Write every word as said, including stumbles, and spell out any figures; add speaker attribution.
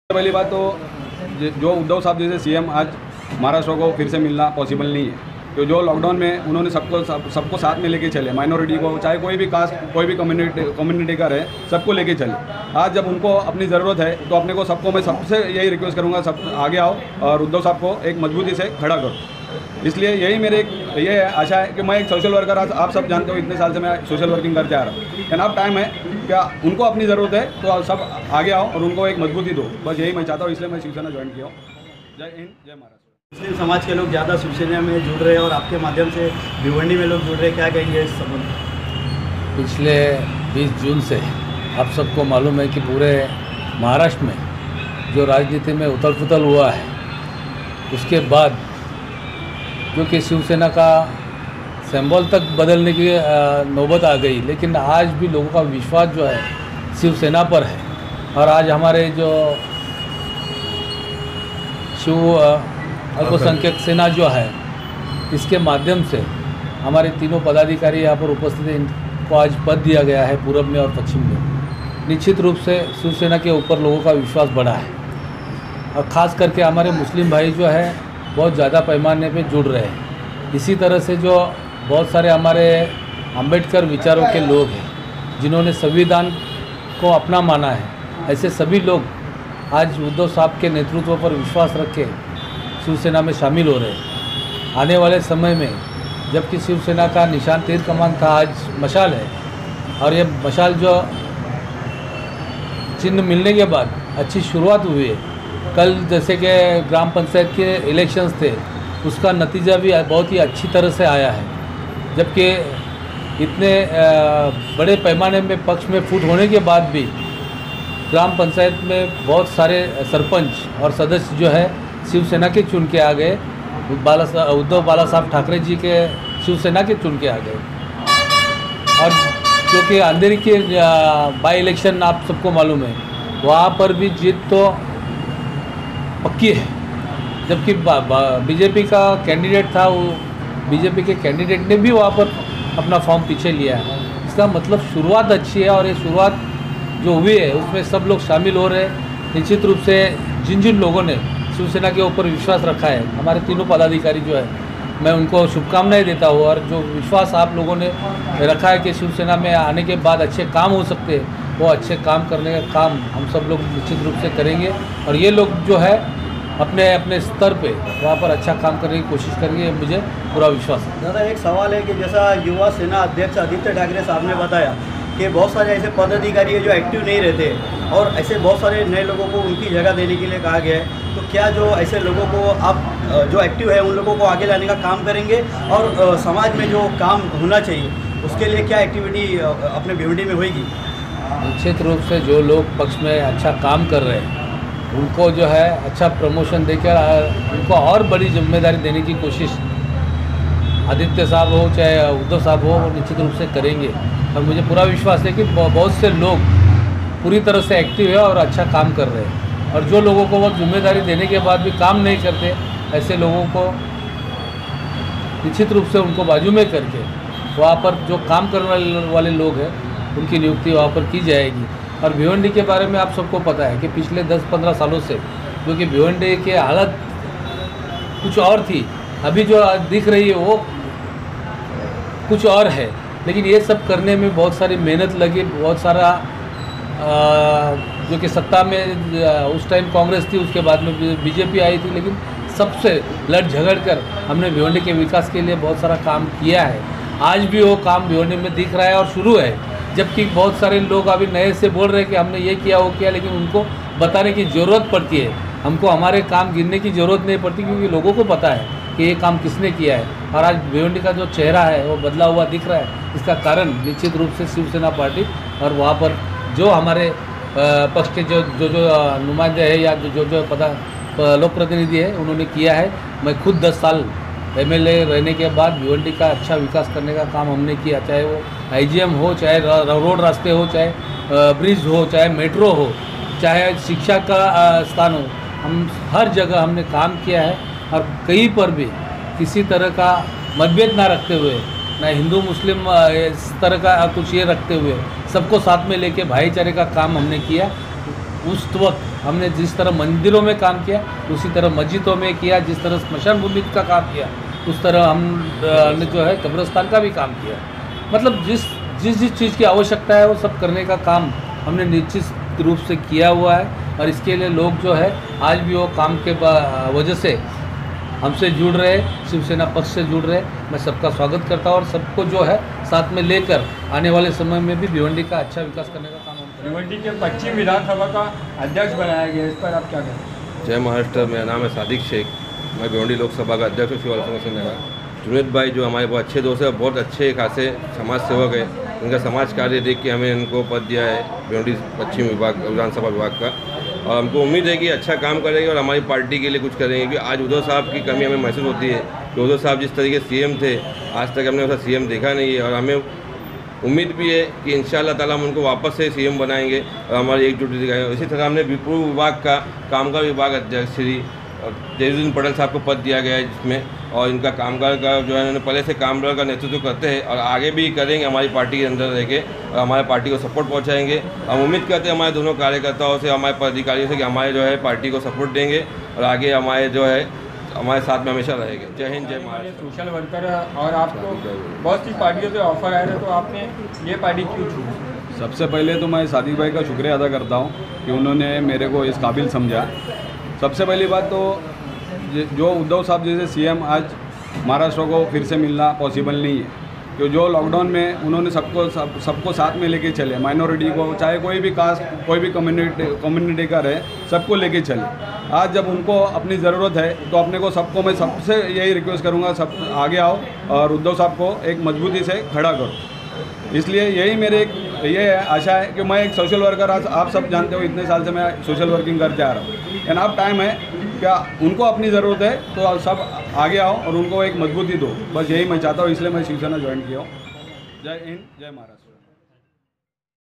Speaker 1: पहली बात तो जो उद्धव साहब जैसे सीएम आज महाराष्ट्र को फिर से मिलना पॉसिबल नहीं है। तो जो लॉकडाउन में उन्होंने सबको सब, सबको साथ में लेके चले, माइनॉरिटी को, चाहे कोई भी कास्ट, कोई भी कम्युनिटी कम्युनिटी का रहे, सबको लेके चले। आज जब उनको अपनी ज़रूरत है तो अपने को सबको मैं सबसे यही रिक्वेस्ट करूँगा, सब आगे आओ और उद्धव साहब को एक मजबूती से खड़ा करो। इसलिए यही मेरे ये आशा है कि मैं एक सोशल वर्कर, आज आप सब जानते हो इतने साल से मैं सोशल वर्किंग करते आ रहा हूँ। एंड अब टाइम है क्या उनको अपनी ज़रूरत है तो सब आगे आओ और उनको एक मजबूती दो, बस यही मैं चाहता हूँ। इसलिए मैं शिवसेना ज्वाइन किया हूँ। जय हिंद, जय महाराष्ट्र।
Speaker 2: मुस्लिम समाज के लोग ज़्यादा शिवसेना में जुड़ रहे हैं और आपके माध्यम से भिवंडी में लोग जुड़ रहे हैं, क्या कहेंगे इस संबंध में?
Speaker 3: पिछले बीस जून से आप सबको मालूम है कि पूरे महाराष्ट्र में जो राजनीति में उथल पुथल हुआ है, उसके बाद जो कि शिवसेना का सिंबल तक बदलने की नौबत आ गई, लेकिन आज भी लोगों का विश्वास जो है शिवसेना पर है। और आज हमारे जो शिव अल्पसंख्यक सेना जो है, इसके माध्यम से हमारे तीनों पदाधिकारी यहाँ पर उपस्थित हैं। इनको आज पद दिया गया है पूर्व में और पश्चिम में। निश्चित रूप से शिवसेना के ऊपर लोगों का विश्वास बढ़ा है और ख़ास करके हमारे मुस्लिम भाई जो है बहुत ज़्यादा पैमाने पे जुड़ रहे हैं। इसी तरह से जो बहुत सारे हमारे अंबेडकर विचारों के लोग हैं, जिन्होंने संविधान को अपना माना है, ऐसे सभी लोग आज उद्धव साहब के नेतृत्व पर विश्वास रख के शिवसेना में शामिल हो रहे हैं। आने वाले समय में जबकि शिवसेना का निशान तीर कमान था, आज मशाल है। और ये मशाल जो चिन्ह मिलने के बाद अच्छी शुरुआत हुई है। कल जैसे कि ग्राम पंचायत के इलेक्शंस थे, उसका नतीजा भी बहुत ही अच्छी तरह से आया है। जबकि इतने बड़े पैमाने में पक्ष में फूट होने के बाद भी ग्राम पंचायत में बहुत सारे सरपंच और सदस्य जो है शिवसेना के चुन के आ गए, बाला उद्धव बाला साहब ठाकरे जी के शिवसेना के चुन के आ गए। और क्योंकि अंधेरी के बाई इलेक्शन आप सबको मालूम है, वहाँ पर भी जीत तो पक्की है। जबकि बीजेपी का कैंडिडेट था, वो बीजेपी के कैंडिडेट ने भी वहाँ पर अपना फॉर्म पीछे लिया है। इसका मतलब शुरुआत अच्छी है और ये शुरुआत जो हुई है उसमें सब लोग शामिल हो रहे हैं। निश्चित रूप से जिन जिन लोगों ने शिवसेना के ऊपर विश्वास रखा है, हमारे तीनों पदाधिकारी जो है, मैं उनको शुभकामनाएं देता हूँ। और जो विश्वास आप लोगों ने रखा है कि शिवसेना में आने के बाद अच्छे काम हो सकते हैं, वो अच्छे काम करने का काम हम सब लोग निश्चित रूप से करेंगे। और ये लोग जो है अपने अपने स्तर पे वहाँ पर अच्छा काम करने की कोशिश करेंगे, मुझे पूरा विश्वास है।
Speaker 2: दादा, एक सवाल है कि जैसा युवा सेना अध्यक्ष आदित्य ठाकरे साहब ने बताया कि बहुत सारे ऐसे पदाधिकारी हैं जो एक्टिव नहीं रहते और ऐसे बहुत सारे नए लोगों को उनकी जगह देने के लिए कहा गया है। तो क्या जो ऐसे लोगों को आप जो एक्टिव है उन लोगों को आगे लाने का काम करेंगे और समाज में जो काम होना चाहिए उसके लिए क्या एक्टिविटी अपने भिवंडी में होगी?
Speaker 3: निश्चित रूप से जो लोग पक्ष में अच्छा काम कर रहे हैं उनको जो है अच्छा प्रमोशन देकर उनको और बड़ी जिम्मेदारी देने की कोशिश आदित्य साहब हो चाहे उद्धव साहब हो, वो निश्चित रूप से करेंगे। और मुझे पूरा विश्वास है कि बहुत से लोग पूरी तरह से एक्टिव है और अच्छा काम कर रहे हैं। और जो लोगों को वो जिम्मेदारी देने के बाद भी काम नहीं करते, ऐसे लोगों को निश्चित रूप से उनको बाजू में करके वहाँ पर जो काम करने वाले लोग हैं उनकी नियुक्ति वहाँ पर की जाएगी। और भिवंडी के बारे में आप सबको पता है कि पिछले दस पंद्रह सालों से जो कि भिवंडी की हालत कुछ और थी, अभी जो दिख रही है वो कुछ और है। लेकिन ये सब करने में बहुत सारी मेहनत लगी, बहुत सारा जो कि सत्ता में उस टाइम कांग्रेस थी, उसके बाद में बीजेपी आई थी, लेकिन सबसे लड़ झगड़ कर हमने भिवंडी के विकास के लिए बहुत सारा काम किया है। आज भी वो काम भिवंडी में दिख रहा है और शुरू है। जबकि बहुत सारे लोग अभी नए से बोल रहे हैं कि हमने ये किया वो किया, लेकिन उनको बताने की ज़रूरत पड़ती है। हमको हमारे काम गिनने की ज़रूरत नहीं पड़ती, क्योंकि लोगों को पता है कि ये काम किसने किया है। और आज भिवंडी का जो चेहरा है वो बदला हुआ दिख रहा है। इसका कारण निश्चित रूप से शिवसेना पार्टी और वहाँ पर जो हमारे पक्ष के जो जो जो नुमाइंदे हैं या जो जो पदा लोक प्रतिनिधि है उन्होंने किया है। मैं खुद दस साल एमएलए रहने के बाद भिवंडी का अच्छा विकास करने का काम हमने किया, चाहे वो आईजीएम हो, चाहे रोड रास्ते हो, चाहे ब्रिज हो, चाहे मेट्रो हो, चाहे शिक्षा का स्थान हो, हम हर जगह हमने काम किया है। और कहीं पर भी किसी तरह का मतभेद ना रखते हुए, ना हिंदू मुस्लिम इस तरह का कुछ ये रखते हुए, सबको साथ में लेके भाईचारे का काम हमने किया। उस वक्त हमने जिस तरह मंदिरों में काम किया उसी तरह मस्जिदों में किया, जिस तरह स्मशान भूमि का काम किया उस तरह हमने जो है कब्रिस्तान का भी काम किया। मतलब जिस जिस जिस चीज़ की आवश्यकता है वो सब करने का काम हमने निश्चित रूप से किया हुआ है। और इसके लिए लोग जो है आज भी वो काम के वजह से हमसे जुड़ रहे, शिवसेना पक्ष से जुड़ रहे। मैं सबका स्वागत करता हूँ और सबको जो है साथ में लेकर आने वाले समय में भी भिवंडी का अच्छा विकास करने का काम हम करेंगे।
Speaker 4: भिवंडी के पश्चिम विधानसभा का अध्यक्ष बनाया गया, इस पर आप क्या कहें?
Speaker 5: जय महाराष्ट्र। मेरा नाम है सादिक शेख, मैं भिवंडी लोकसभा का अध्यक्ष हूँ शिवल संघ से नगर। जुनेद भाई जो हमारे बहुत अच्छे दोस्त हैं, बहुत अच्छे खासे समाज सेवक है। इनका समाज कार्य देख के हमें इनको पद दिया है भिवंडी पश्चिम विभाग विधानसभा विभाग का, और हमको उम्मीद है कि अच्छा काम करेंगे और हमारी पार्टी के लिए कुछ करेंगे। क्योंकि आज उद्धव साहब की कमी हमें महसूस होती है कि उद्धव साहब जिस तरीके से सीएम थे आज तक हमने वैसा सीएम देखा नहीं है, और हमें उम्मीद भी है कि इंशाअल्लाह ताला हम उनको वापस से सीएम बनाएंगे और हमारी एकजुटता दिखाएंगे। इसी तरह हमने पूर्व विभाग का कामगार विभाग अध्यक्ष श्री जयदुद्दीन पटेल साहब को पद दिया गया है, जिसमें और इनका कामगार का जो है उन्होंने पहले से कामगार का नेतृत्व करते हैं और आगे भी करेंगे हमारी पार्टी के अंदर रह के, और हमारे पार्टी को सपोर्ट पहुंचाएंगे। हम उम्मीद करते हैं हमारे दोनों कार्यकर्ताओं से, हमारे पदाधिकारियों से कि हमारे जो है पार्टी को सपोर्ट देंगे और आगे हमारे जो है हमारे साथ में हमेशा रहेंगे। जय हिंद, जय महाराष्ट्र।
Speaker 4: सोशल वर्कर और आपको बहुत सी पार्टियों से ऑफर आए थे, तो आपने ये पार्टी क्यों चुनी?
Speaker 1: सबसे पहले तो मैं सादिक भाई का शुक्रिया अदा करता हूँ कि उन्होंने मेरे को इस काबिल समझा। सबसे पहली बात तो जो उद्धव साहब जैसे सीएम आज महाराष्ट्र को फिर से मिलना पॉसिबल नहीं है, कि जो लॉकडाउन में उन्होंने सबको सब सबको साथ में लेके चले, माइनॉरिटी को, चाहे कोई भी कास्ट कोई भी कम्युनिटी कम्युनिटी का रहे, सबको लेके चले। आज जब उनको अपनी ज़रूरत है तो अपने को सबको मैं सबसे यही रिक्वेस्ट करूँगा, सब आगे आओ और उद्धव साहब को एक मजबूती से खड़ा करो। इसलिए यही मेरे एक ये आशा है कि मैं एक सोशल वर्कर, आज आप सब जानते हो इतने साल से मैं सोशल वर्किंग करते आ रहा हूँ, एंड अब टाइम है क्या उनको अपनी ज़रूरत है तो सब आगे आओ और उनको एक मजबूती दो। बस यही मैं चाहता हूँ, इसलिए मैं शिवसेना ज्वाइन किया हूँ। जय हिंद, जय महाराष्ट्र।